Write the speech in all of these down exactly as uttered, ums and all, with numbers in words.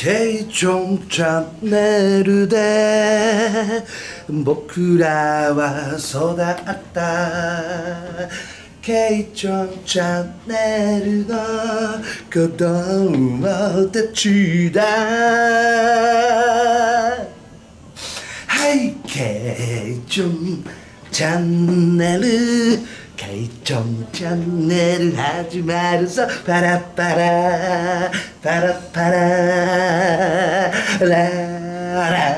ケイチョンチャンネルで僕らは育ったケイチョンチャンネルの子供たちだ。はいケイチョンチャンネルケイチョンチャンネル始まるぞ。パラパラパラパララララ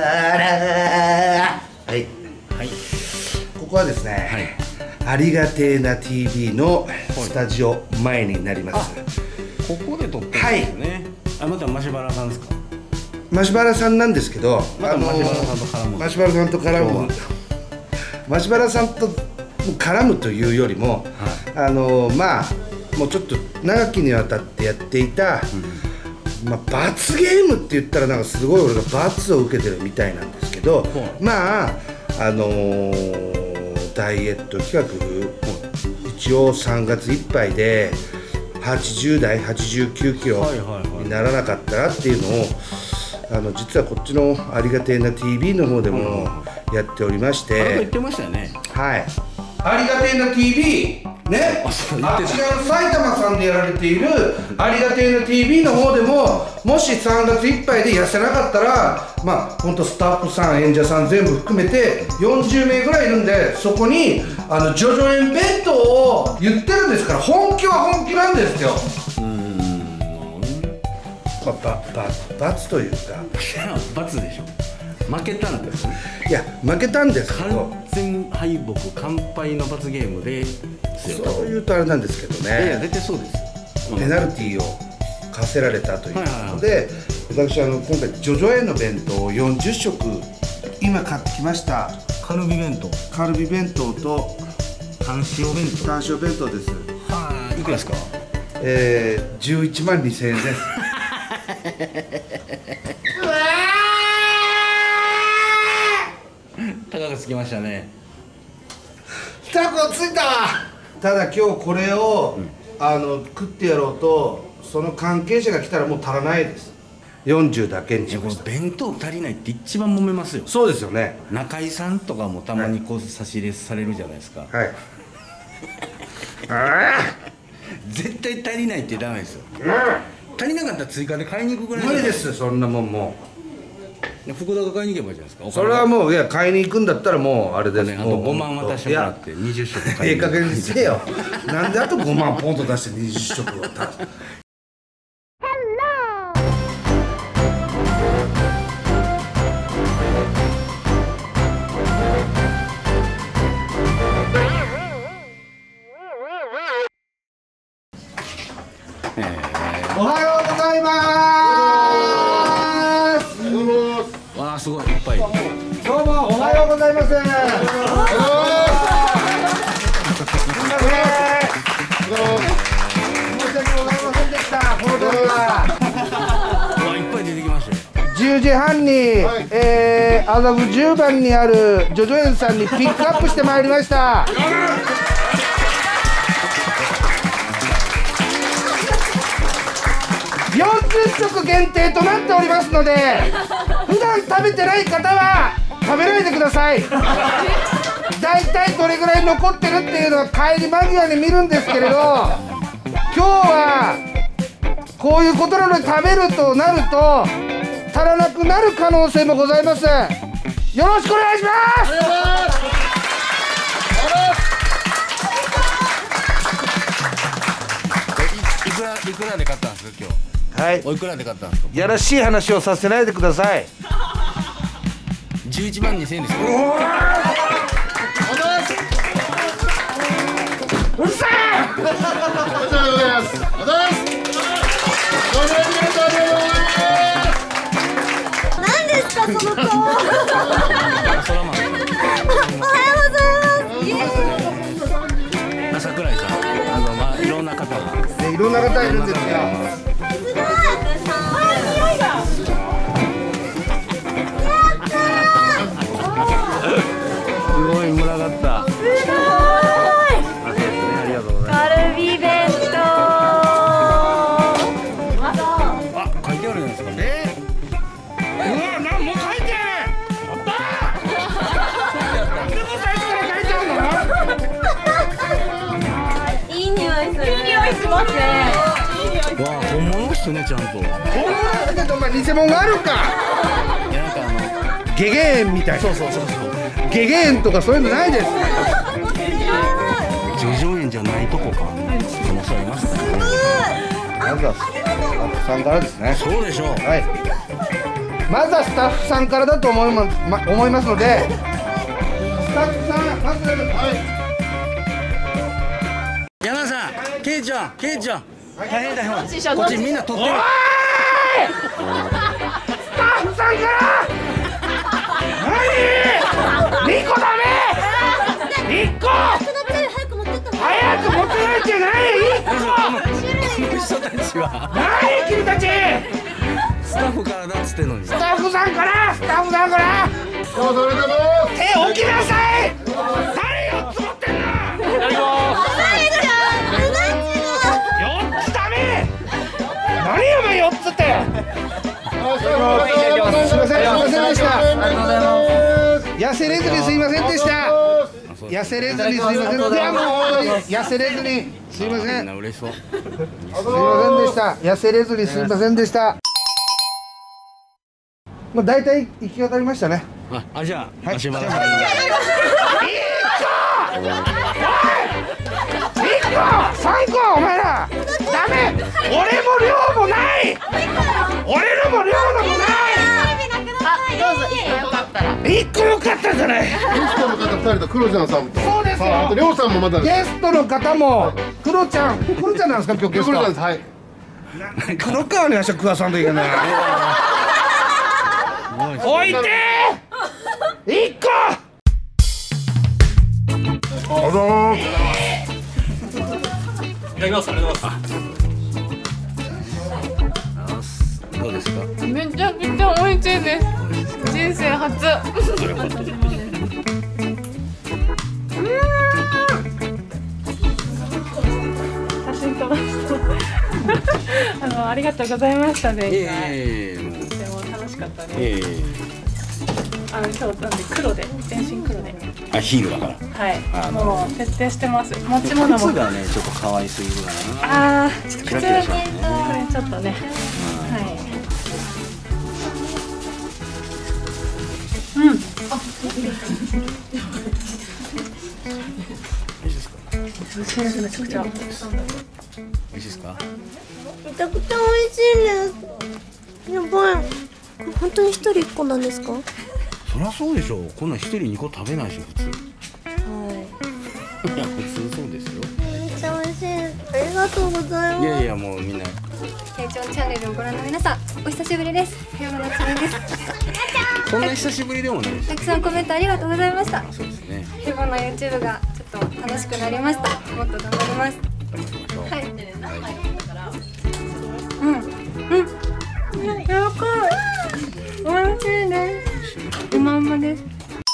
はい、はい、ここはですね、はい、ありがてえな ティービー のスタジオ前になります。 ここで撮ってるんですよね。はい、あ、またマシュバラさんですか。 マシュバラさんなんですけど、 またマシュバラさんと絡む。 マシュバラさんと絡む。マシュバラさんと絡むというよりも、はい、あのまあもうちょっと長きにわたってやっていた、うん、まあ罰ゲームって言ったらなんかすごい俺が罰を受けてるみたいなんですけど、うん、まああのー、ダイエット企画、うん、一応さんがついっぱいではちじゅうだいはちじゅうきゅうキロにならなかったらっていうのを、あの実はこっちのありがてえな ティービー の方でもやっておりまして、 あれ言ってましたよね。 はい、ありがてえな ティービー ね、あちらの埼玉さんでやられているありがてえな ティービー の方でも、もしさんがついっぱいで痩せなかったら、まあ本当スタッフさん演者さん全部含めてよんじゅうめいぐらいいるんで、そこにあのジョジョ園弁当を言ってるんですから、本気は本気なんですよ。うーん、まあ、ばば罰というか罰でしょ。負けたんですね。 いや負けたんですけど、 完全敗北完敗の罰ゲームで、 そういうとあれなんですけどね。 いや絶対そうです。 ペナルティーを課せられたということで、私あの今回ジョジョ園の弁当をよんじゅっしょく今買ってきました。 カルビ弁当、 カルビ弁当とタン塩弁当、 タン塩弁当です。 はあ、いくらですか。 えー、じゅういちまんにせんえんです。 高がつきましたね。 タコついたわ。ただ今日これを、うん、あの食ってやろうとその関係者が来たらもう足らないです。よんじゅうだけにしました。 弁当足りないって一番揉めますよ。 そうですよね。 中井さんとかもたまにこう差し入れされるじゃないですか。 はい。 絶対足りないってダメですよ。足りなかったら追加で買いに行くぐらい。 無理です、そんなもん。もう福田が買いに行けばいいじゃないですか。 それはもう、いや買いに行くんだったらもうあれです。 あとごまん渡してもらってにじゅっしょく買いに行く。 ええ加減にせよ。なんであとごまんポンと出してにじゅっしょくを出す。おはようございます。 わあすごいいっぱい。 どうもおはようございます。申し訳ございませんでした。この度は。 いっぱい出てきましたよ。 じゅうじはんに、はい、えー、麻布じゅうばんにあるジョジョ園さんにピックアップしてまいりました。よんじゅっしょく限定となっておりますので、普段食べてない方は食べないでください。だいたいどれぐらい残ってるっていうのは帰り間際に見るんですけれど、今日はこういうことなので食べるとなると足らなくなる可能性もございます。よろしくお願いします。 いくらいくらで買ったんですか今日。 はい。 おいくらで買ったんですか。 やらしい話をさせないでください。 じゅういちまんにせんえんですよ。 うるさい。 おめでとうございます。おめでとうございます。 何ですかその顔。おはようございます。 桜井さん、あのまあいろんな方が、 ね、いろんな方いるんですよ。 すごい群がった。 すごい。 あ、そうですね、ありがとうございます。 カルビ弁当。 あ、書いててあるじゃないですか。 えうわ、なんもう書いてあったなんでも最初から書いてあるの。 いい匂いする。いい匂いしますね。 わあ、本物っすね、ちゃんと。 本物だけど、お前偽物があるか。 いや、なんかあのゲゲーンみたいな。そうそうそうそう。ゲゲーンとかそういうのないです。 叙々苑じゃないとこか。可能性ありますかね。 まずはスタッフさんからですね。 そうでしょう。 はい。まずはスタッフさんからだと思いま、ま、思いますので。スタッフさん、まず、はい。 山田さん、ケイちゃん、ケイちゃん。大変だよ。こっちみんな撮ってる。 スタッフさんから。何。二個ダメ。一個。早く持ってないじゃない。一個。 この人たちは。 何君たち。 スタッフからだっつってんのに。 スタッフさんから、スタッフさんから。手置きなさい。誰よっつ持ってんな。四つダメ。何お前四つって。すみません、すみませんでした。痩せれずにすいませんでした。痩せれずにすいません。いやもう痩せれずにすいません。 みんな嬉しそう。 すいませんでした。痩せれずにすいませんでした。もう大体行き渡りましたね。 あ、あじゃあ、 はい。 足場さん。 一個、三個、お前ら。ダメ。俺も量もない。俺のも量のもない。 どうぞ、一個よかったら。 一個よかったじゃない。 ゲストの方二人とクロちゃんさんと。 そうですよ。 あとりょうさんもまだ。 ゲストの方もクロちゃん、クロちゃんなんですか今日ゲスト。 クロちゃんです。はい。 黒川に足を食わさんといけない。置いてー。一個。 あどうも。 いただきます。ありがとうございます。 どうですか。 めちゃくちゃ美味しいです。人生初。写真撮らせて。あのありがとうございましたね。 ええ、もう。 でも楽しかったね。 ええ。 あの今日なんで黒で全身黒で。 あ、ヒールだから。 はい。もう徹底してます。持ち物も。 靴がね、ちょっと可愛すぎるかな。 ああ、ちょっと靴これちょっとね。はい。うん。あ、 いいですか。 美味しいですめちゃくちゃ。 美味しいですか。 めちゃくちゃ美味しいです。やばい。本当に一人一個なんですか？ そりゃそうでしょう。こんなん一人二個食べないし普通。 はい。 いや普通そうですよ。 めっちゃ美味しいです。ありがとうございます。 いやいやもうみんな。 ケイチョンチャンネルをご覧の皆さん、お久しぶりです。平野夏美です。 こんな久しぶりでもないです。 たくさんコメントありがとうございました。 そうですね。 平野の YouTube がちょっと楽しくなりました。もっと頑張ります。はい。うんうん。やわかい。美味しいです。うまうまです。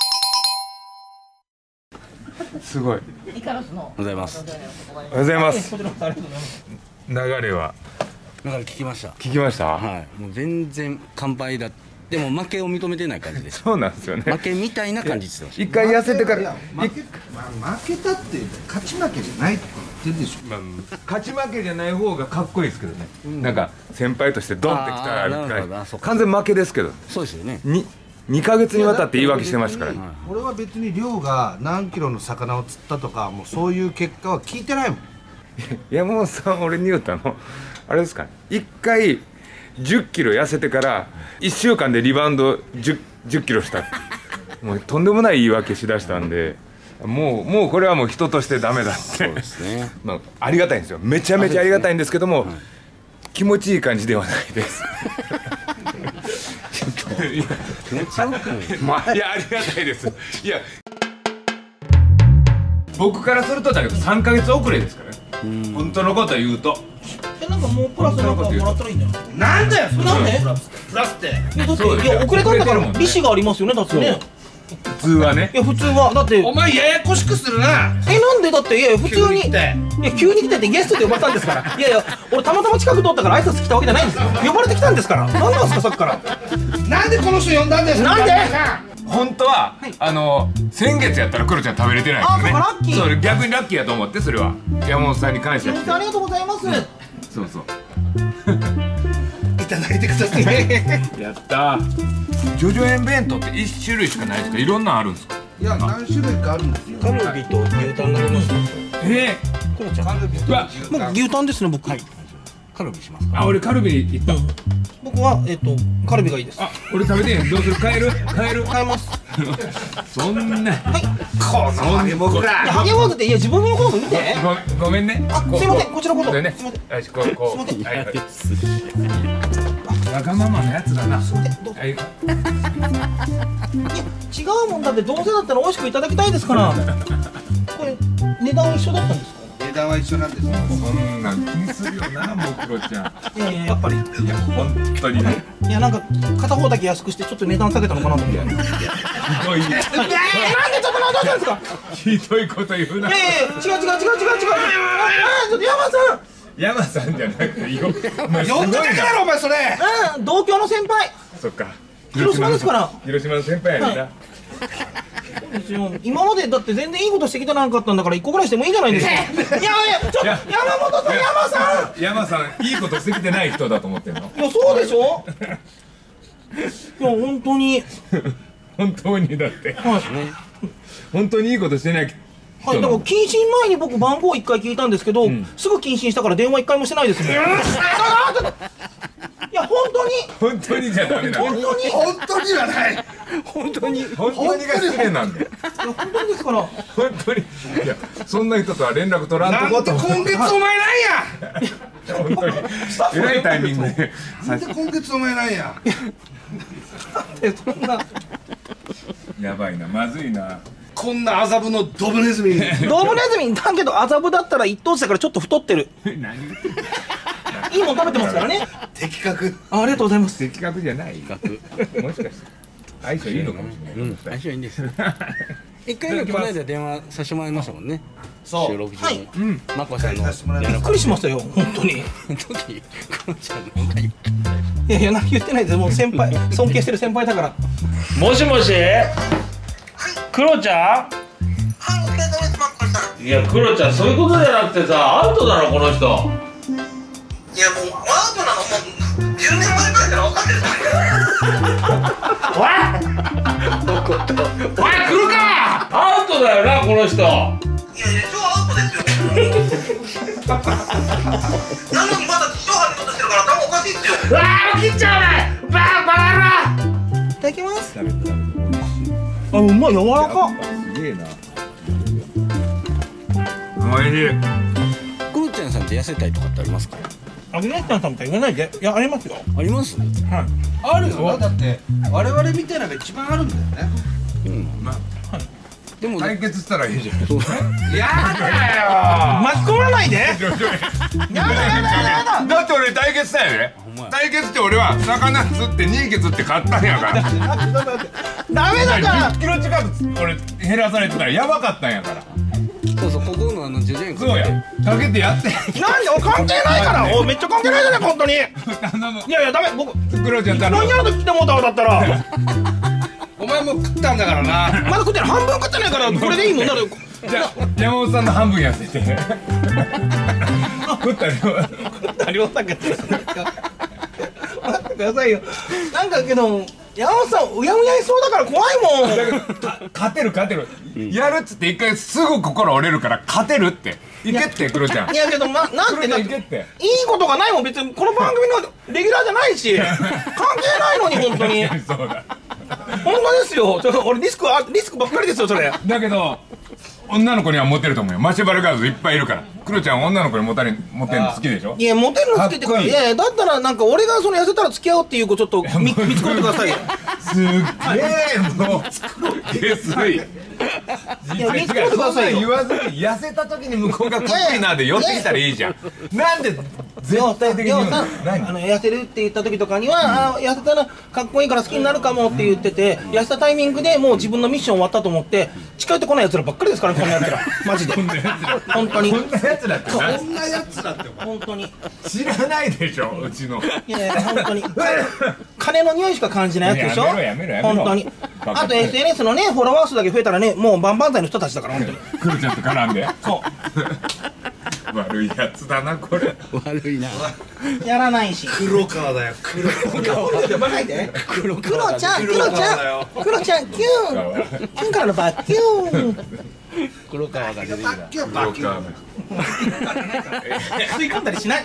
すごい。 おはようございます。 おはようございます。流れはだから聞きました。 聞きました。 はい。もう全然乾杯だ。でも負けを認めてない感じです。 そうなんですよね。 負けみたいな感じですよ。 一回痩せてから負け、まあ、負けたって勝ち負けじゃないって言ってるでしょ。 まあ、勝ち負けじゃない方がかっこいいですけどね、うん、なんか先輩としてドンってきたら完全負けですけど、 そうですよね。 ににかげつにわたって言い訳してましたからね。 俺は別に亮が何キロの魚を釣ったとかもうそういう結果は聞いてないもん。 山本さん俺に言ったのあれですかね、いっかいじゅっキロ痩せてからいっしゅうかんでリバウンド 10, 10キロしたもうとんでもない言い訳しだしたんで、もうもうこれはもう人としてダメだって。 そうですね。 まあ、ありがたいんですよ。めちゃめちゃありがたいんですけども、はい、気持ちいい感じではないです。いやめっちゃまあいやありがたいです。いや僕からするとだけどさんかげつ遅れですからね。本当のこと言うと。 なんかもうプラスなんかもらったらいいんじゃない？ なんだよそれ。 なんで？ プラスって。 だっていや遅れたんだから利子がありますよねだってね。 普通はね。 いや普通はだってお前ややこしくするな。 えなんでだっていやいや普通に急に来ていや急に来てってゲストで呼ばれたんですからいやいや俺たまたま近く通ったから挨拶来たわけじゃないんですよ呼ばれてきたんですから何なんですかさっきからなんでこの人呼んだんですか。 なんで本当は、あの先月やったらクロちゃん食べれてないんですよね。 あそうかラッキーそう逆にラッキーやと思ってそれは山本さんに感謝して。 ありがとうございますそうそう。 いただいてください。 やったー。ジョジョ園弁当って一種類しかないですか。いろんなんあるんですか。 いや何種類かあるんですよ。 カルビと牛タンがありますえクロちゃんカルビとうわ牛僕タン。 牛タンですね僕カルビしますか。 ー、あ俺カルビに行った。 僕はえっとカルビがいいですあ俺食べてん。どうする。買える買える。 買えますそんな。 このハゲモグいやラ。 ハゲワーズっていや自分のこと見てごごめんね。 あすいませんこちらこそこれねすいません。 よしこうこう。 すいませんはいはい。わがままのやつだな。 どうはい。 いや違うもんだってどうせだったら美味しくいただきたいですからこれ値段は一緒だったんですか値段は一緒なんですよ。 そんなん気にするよなもうクロちゃん。 いやいややっぱりいや本当にね。 いやなんか片方だけ安くしてちょっと値段下げたのかなと思っていやいやひどいなんでちょっと何どうしたんですかひどいこと言うな。 いやいや違う違う違う違う違うああちょっと山さん山さんじゃなくてよ。お前すごい呼んだだけだろお前それ。 うん同郷の先輩そっか。 広島ですから広島の先輩やねんな。 そうですよ今までだって全然いいことしてきてなかったんだから一個ぐらいしてもいいじゃないですかいやいやちょいや山本さん山さん山さんいいことしてきてない人だと思ってんの。 いやそうでしょいや本当に本当にだってはい本当にいいことしてない人はい、だから謹慎前に僕番号一回聞いたんですけど、すぐ謹慎したから電話一回もしてないですもん。いや本当に本当にじゃダメだ。 本当に本当にはない。 本当に本当にが失礼なんだよ。 いや本当にですから。 本当にいやそんな人とは連絡取らんとなんでこと。 今月お前なんや。 本当にえらいタイミングでなんで今月お前なんや。 えそんなやばいなまずいな。 こんな麻布のドブネズミに。 ドブネズミだけど麻布だったら一等地だからちょっと太ってる。 何いいもん食べてますからね。 的確。 あありがとうございます。 的確じゃない。もしかして相性いいのかもしれない。 相性いいんです一回目この間電話させてもらいましたもんね。 そう収録中はいにまこさんのさせてもらいまびっくりしましたよ本当に。いその時クロちゃんなんか言ってやいや何言ってないですもう先輩尊敬してる先輩だから。 もしもし、クロちゃん？ はいお疲れ様ですマッコさん。 いや、クロちゃん、そういうことじゃなくてさ、アウトだろ、この人。 いやもうアウトなのもうじゅうねんまえくらいから分かってるじゃないか。 おいおい、来るかアウトだよな、この人。 いやいや超アウトですよ。なのにまだ地上波にことしてるから頭おかしいっすよ。 うわー、切っちゃうねバーバーラいただきます。あうまい柔らか。 すげえな。おいしい。 クロちゃんさんって痩せたいとかってありますか。 あげないさんみたいに言わないで。いやありますよ。 あります。 あるよな。だって我々みたいなのが一番あるんだよね。 でも対決したらいいじゃん。 やだよ巻き込まないで。やだやだやだ。 だって俺対決したよね。対決って俺は魚釣ってにひき釣って勝ったんやから。 ダメだからじゅっキロ近く俺減らされてたらやばかったんやから。 そうそうここのあのジュジェンそうやかけてやって。 なんでお関係ないからおめっちゃ関係ないじゃない本当に。い頼む。 やいやダメ僕クロちゃん頼む。 何やると来てもうたわだったらお前も食ったんだからな。 まだ食ってない半分食ってないからこれでいいもんだろ。 じゃあ山本さんの半分痩せて。食った量。 量だけど待ってくださいよ。なんかけど山本さんうやむやにそうだから怖いもん。 勝てる勝てる。やるっつって一回すぐ心折れるから勝てるって。いけってクロちゃん。 いやけどななんてだっていけって。 いいことがないもん別にこの番組のレギュラーじゃないし関係ないのに本当にそうだ。 本当ですよ。ちょ俺リスクあリスクばっかりですよそれ。 だけど女の子にはモテると思うよ。マシュバルガールズいっぱいいるから。クロちゃん女の子にモテるモテるの好きでしょ。 いやモテるの好きってかかっこいいいやいやだったらなんか俺がその痩せたら付き合おうっていう子ちょっと見見繕ってくださいよ。 すっげえもう下水。 いや見つけてくださいよ。 言わずに痩せた時に向こうがクッキーナーで寄ってきたらいいじゃん。なんで絶対的に言うの？何？ あの痩せるって言った時とかには、あ痩せたらかっこいいから好きになるかもって言ってて、痩せたタイミングでもう自分のミッション終わったと思って近寄ってこない奴らばっかりですからね、こんな奴らマジで。本当に。 こんなやつらって何？ こんなやつだって本当に。 知らないでしょうちの。 いやいや本当に。金の匂いしか感じないやつでしょ。 やめろやめろやめろ本当に。あと エスエヌエス のねフォロワー数だけ増えたらね、もうバンバン剤の人たちだから本当に。 クロちゃんと絡んで。 そう。 悪いやつだなこれ。 悪いな。 やらないし。 黒川だよ黒川呼ばないで。クロちゃん、クロちゃん、クロちゃん、キュン、キュンからのバッキュン。 黒川が出てきた。 今日バキュン吸い込んだりしない。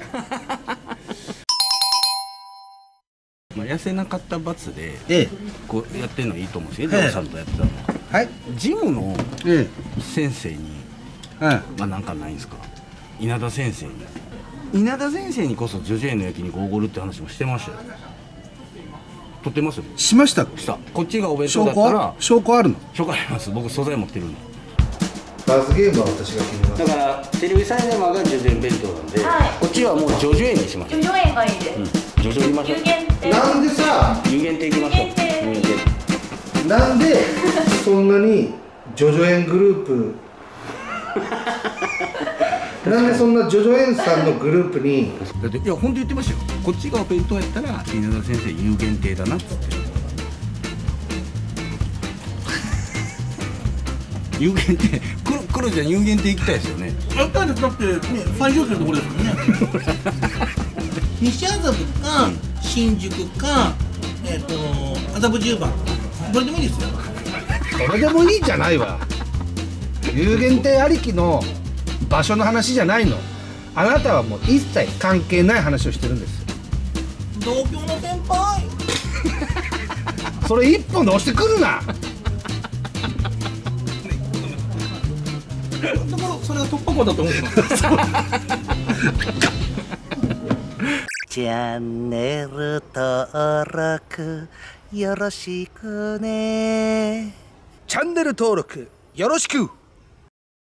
まあ痩せなかった罰でええこうやってるのいいと思うんですよ。ジョーさんとやってたの。 はいジムのえ先生にえはいまあなんかないんですか。稲田先生に。稲田先生にこそジョジョ園の焼肉おごるって話もしてましたよ。撮ってますよ。 しましたした。こっちがお弁当証拠だったらは証拠あるの証拠あります。僕素材持ってるんで。 バズゲームは私が決めますだからテレビサイネマがジョジョ園弁当なんで、 はいこっちはもうジョジョ園にしましょう。 ジョジョ園がいいです。 ジョジョいきましょう。 有限定。 なんでさ有限定いきましょう。 有限定有限定。 なんでそんなにジョジョ園グループなんでそんなジョジョ園さんのグループにだっていや本当言ってましたよ。こっちがお弁当やったら稲田先生有限定だなっつって。有限定。クロクロちゃん有限定行きたいですよね。 やったんです。だってね最上級のところですもんね。西麻布か新宿かえっと麻布十番どれでもいいですよ。 どれでもいいじゃないわ有限定ありきの場所の話じゃないの。あなたはもう一切関係ない話をしてるんです。 同郷の先輩。 それ一本で押してくるなだからそれが突破口だと思ってます。 チャンネル登録よろしくね。 チャンネル登録よろしく。